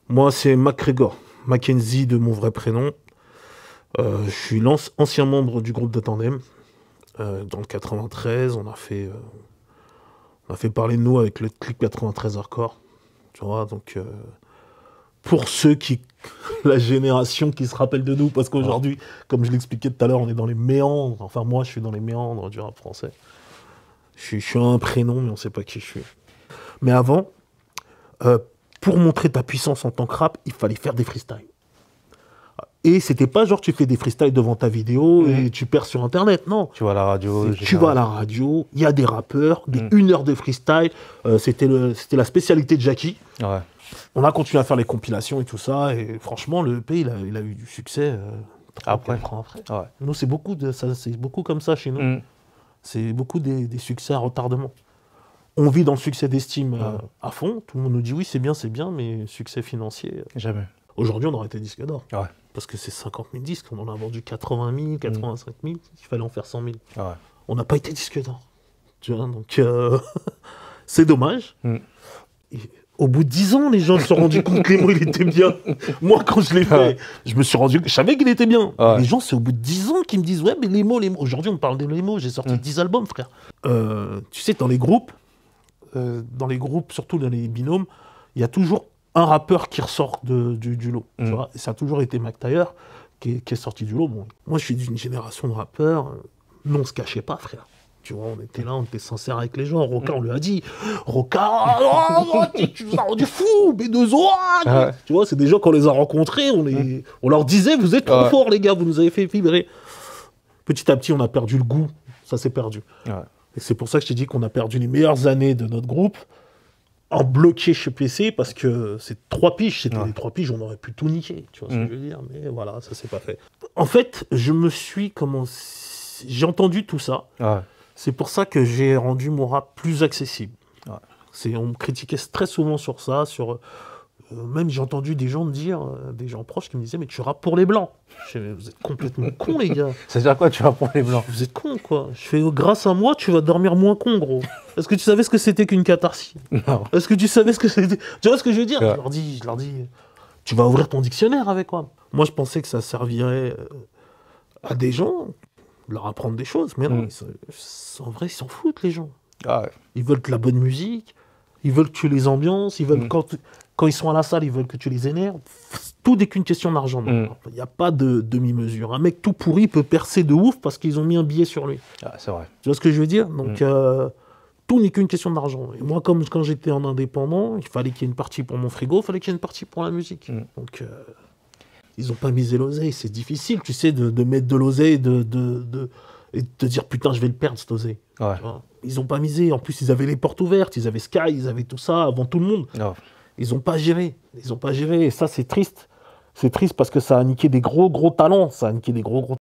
Moi, c'est McGregor, Mackenzie de mon vrai prénom. Je suis ancien membre du groupe de Tandem. Dans le 93, on a fait parler de nous avec le clip 93 Hardcore. Tu vois, donc pour ceux qui, la génération qui se rappelle de nous, parce qu'aujourd'hui, comme je l'expliquais tout à l'heure, on est dans les méandres. Enfin, moi, je suis dans les méandres du rap français. Je suis un prénom, mais on ne sait pas qui je suis. Mais avant, pour montrer ta puissance en tant que rap, il fallait faire des freestyles. Et c'était pas genre tu fais des freestyles devant ta vidéo et tu perds sur internet, non. Tu vas à la radio. Tu vas à la radio, il y a des rappeurs, des 1 heure de freestyle. C'était la spécialité de Jackie. Ouais. On a continué à faire les compilations et tout ça. Et franchement, le EP, il a eu du succès Après. 4 ans après. Ouais. Nous, c'est beaucoup comme ça chez nous. C'est beaucoup des succès à retardement. On vit dans le succès d'estime à fond. Tout le monde nous dit oui, c'est bien, mais succès financier. Jamais. Aujourd'hui, on aurait été disque d'or. Ouais. Parce que c'est 50 000 disques, on en a vendu 80 000, 85 000, il fallait en faire 100 000. Ouais. On n'a pas été disque d'or. Tu vois, donc c'est dommage. Et au bout de 10 ans, les gens se sont rendus compte que les mots, il était bien. Moi, quand je l'ai fait, je savais qu'il était bien. Ouais. Les gens, c'est au bout de 10 ans qu'ils me disent, ouais, mais les mots. Aujourd'hui, on parle des mots, j'ai sorti 10 albums, frère. Tu sais, dans les groupes, surtout dans les binômes, il y a toujours un rappeur qui ressort du lot. Tu vois, et ça a toujours été Mac Taylor qui est sorti du lot. Bon, moi, je suis d'une génération de rappeurs. Nous, on se cachait pas, frère. Tu vois, on était là, on était sincères avec les gens. Roca, on lui a dit, Roca, tu nous as rendu fou, B2O. Tu vois, c'est des gens qu'on les a rencontrés, on leur disait, vous êtes trop forts, les gars, vous nous avez fait vibrer. Petit à petit, on a perdu le goût. Ça s'est perdu. Ouais. Et c'est pour ça que je t'ai dit qu'on a perdu les meilleures années de notre groupe en bloqué chez PC, parce que c'est 3 piges, c'était les 3 piges, on aurait pu tout niquer, tu vois ce que je veux dire, mais voilà, ça s'est pas fait. En fait, j'ai entendu tout ça, c'est pour ça que j'ai rendu mon rap plus accessible. On me critiquait très souvent sur ça, même j'ai entendu des gens me dire, des gens proches qui me disaient, mais tu rappes pour les blancs. Vous êtes complètement cons, les gars. Ça veut dire quoi, tu rappes pour les blancs? Vous êtes cons, quoi. Je fais, grâce à moi, tu vas dormir moins con, gros. Est-ce que tu savais ce que c'était qu'une catharsis? Non. Est-ce que tu savais ce que c'était? Tu vois ce que je veux dire? Je leur dis, tu vas ouvrir ton dictionnaire avec moi. Moi, je pensais que ça servirait à des gens, leur apprendre des choses, mais non, en vrai, ils s'en foutent, les gens. Ils veulent de la bonne musique, ils veulent que tu les ambiances, ils veulent quand ils sont à la salle, ils veulent que tu les énerves. Tout n'est qu'une question d'argent. Il n'y a pas de demi-mesure. Un mec tout pourri peut percer de ouf parce qu'ils ont mis un billet sur lui. C'est vrai. Tu vois ce que je veux dire? Donc, tout n'est qu'une question d'argent. Et moi, comme quand j'étais en indépendant, il fallait qu'il y ait une partie pour mon frigo, il fallait qu'il y ait une partie pour la musique. Donc, ils n'ont pas misé l'oseille. C'est difficile, tu sais, de mettre de l'oseille et de te dire, putain, je vais le perdre, cet oseille. Ils n'ont pas misé. En plus, ils avaient les portes ouvertes, ils avaient Sky, ils avaient tout ça avant tout le monde. Ils n'ont pas géré. Et ça, c'est triste. C'est triste parce que ça a niqué des gros talents. Ça a niqué des gros